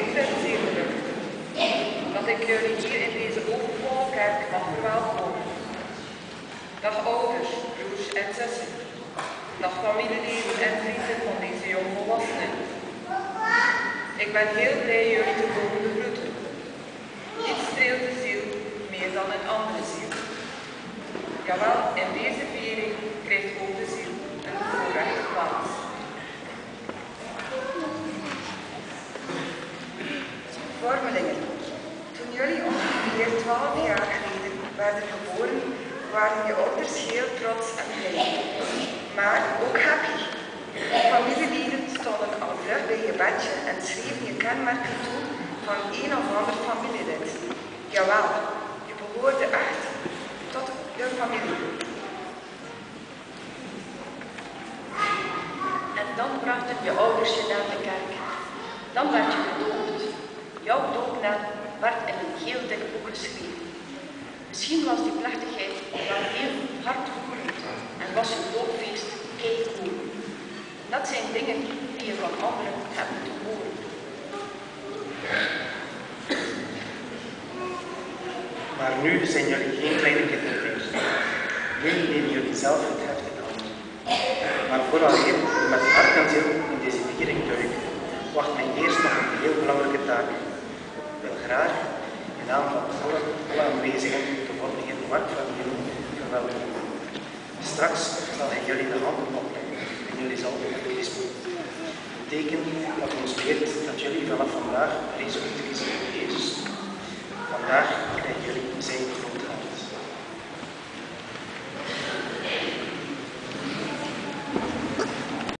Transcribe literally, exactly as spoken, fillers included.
Ik ben zeer gelukkig dat ik jullie hier in deze overvolle kerk mag verwelkomen. Dag ouders, broers en zussen. Dag familieleden en vrienden van deze jongvolwassenen. Ik ben heel blij jullie te komen begroeten. Niets streelt de ziel meer dan een andere ziel. Jawel, in deze viering krijgt ook de ziel een voorrechte plaats. Vormelingen, toen jullie ongeveer twaalf jaar geleden werden geboren, waren je ouders heel trots en blij. Maar ook happy. Familieleden stonden al vlug bij je bedje en schreven je kenmerken toe van een of ander familielid. Jawel, je behoorde echt tot de familie. En dan brachten je ouders je naar de kerk. Dan werd je gedoopt. Jouw doopnaam werd in een heel dik boek geschreven. Misschien was die plechtigheid wel heel hartroerend en was je doopfeest keicool. Dat zijn dingen die je van anderen hebt moeten horen. Maar nu zijn jullie geen kleine kinderen meer. Nu nemen jullie zelf het heft in hand. Maar vooraleer we met hart en ziel in deze viering duiken, wacht mij eerst nog een heel belangrijke taak. Ik wil graag in naam van alle, alle aanwezigen de vormige Mark van Hiel verwelkomen. Straks zal hij jullie de handen opleggen en jullie zal baptismen. Een teken dat ons leert dat jullie vanaf vandaag reeds moeten kiezen voor Jezus. Vandaag krijgen jullie zijn